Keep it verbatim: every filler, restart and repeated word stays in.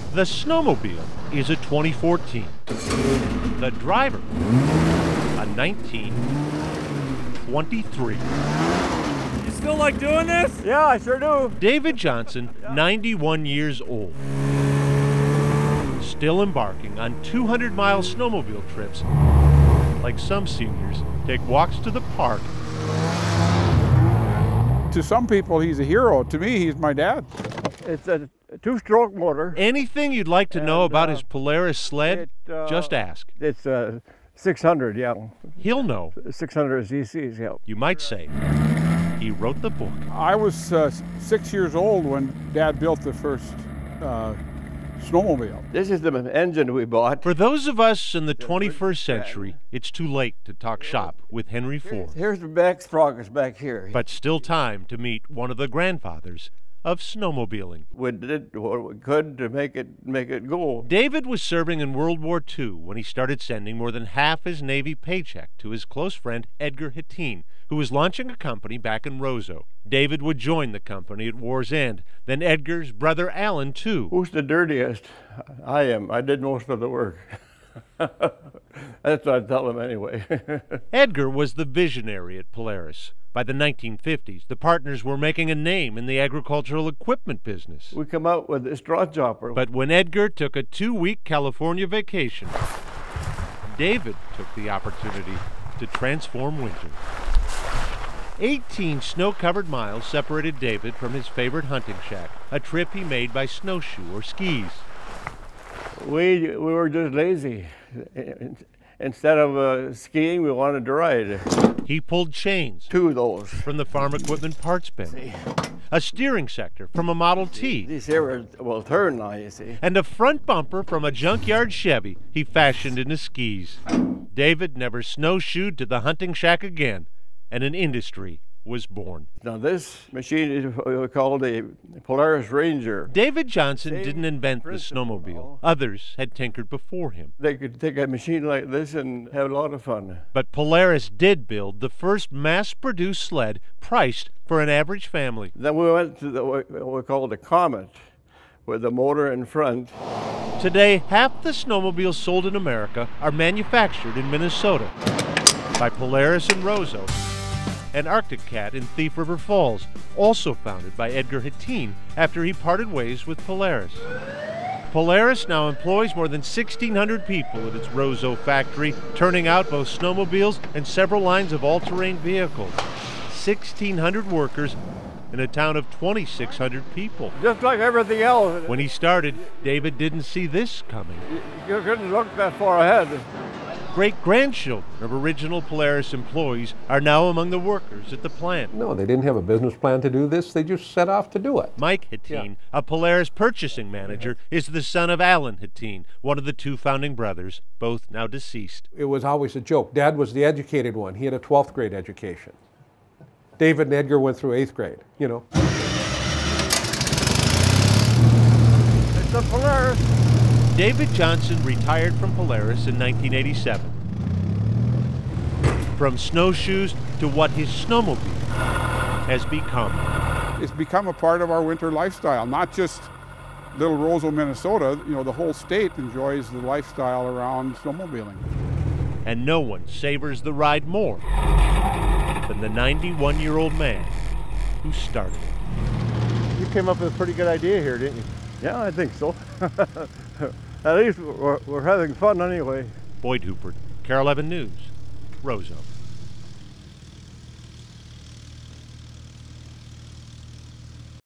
The snowmobile is a twenty fourteen. The driver, a nineteen twenty-three. You still like doing this? Yeah, I sure do. David Johnson, ninety-one years old. Still embarking on two hundred mile snowmobile trips. Like some seniors, take walks to the park. To some people, he's a hero. To me, he's my dad. It's a two-stroke motor. Anything you'd like to And, know about uh, his Polaris sled, it, uh, just ask. It's uh, six hundred, yeah. He'll know. six hundred C Cs, yeah. You might say he wrote the book. I was uh, six years old when Dad built the first uh, snowmobile. This is the engine we bought. For those of us in the twenty-first century, it's too late to talk shop with Henry Ford. Here's the back sprockets back here. But still time to meet one of the grandfathers of snowmobiling. We did what we could to make it make it go. David was serving in World War Two when he started sending more than half his Navy paycheck to his close friend Edgar Hittine, who was launching a company back in Roseau. David would join the company at war's end, then Edgar's brother Alan too. Who's the dirtiest? I am. I did most of the work. That's what I tell him anyway. Edgar was the visionary at Polaris. By the nineteen fifties, the partners were making a name in the agricultural equipment business. We come out with a straw chopper. But when Edgar took a two-week California vacation, David took the opportunity to transform winter. eighteen snow-covered miles separated David from his favorite hunting shack, a trip he made by snowshoe or skis. We, we were just lazy. Instead of uh, skiing, we wanted to ride. He pulled chains. Two of those. From the farm equipment parts bin. A steering sector from a Model T. These here will turn now, you see. And a front bumper from a junkyard Chevy he fashioned into skis. David never snowshoed to the hunting shack again, and an industry was born. Now this machine is what we call the Polaris Ranger. David Johnson Same didn't invent the principle. snowmobile. Others had tinkered before him. They could take a machine like this and have a lot of fun. But Polaris did build the first mass-produced sled priced for an average family. Then we went to the, what we call the Comet, with the motor in front. Today, half the snowmobiles sold in America are manufactured in Minnesota by Polaris in Roseau and Arctic Cat in Thief River Falls, also founded by Edgar Hittine after he parted ways with Polaris. Polaris now employs more than sixteen hundred people at its Roseau factory, turning out both snowmobiles and several lines of all-terrain vehicles. sixteen hundred workers in a town of twenty-six hundred people. Just like everything else. When he started, David didn't see this coming. You, you couldn't look that far ahead. Great-grandchildren of original Polaris employees are now among the workers at the plant. No, they didn't have a business plan to do this. They just set off to do it. Mike Hittine, yeah. a Polaris purchasing manager, is the son of Alan Hittine, one of the two founding brothers, both now deceased. It was always a joke. Dad was the educated one. He had a twelfth grade education. David and Edgar went through eighth grade, you know. It's a Polaris. David Johnson retired from Polaris in nineteen eighty-seven. From snowshoes to what his snowmobile has become. It's become a part of our winter lifestyle, not just little Roseau, Minnesota. You know, the whole state enjoys the lifestyle around snowmobiling. And no one savors the ride more than the ninety-one-year-old man who started it. You came up with a pretty good idea here, didn't you? Yeah, I think so. At least we're, we're having fun anyway. Boyd Huppert, KARE eleven News, Roseau.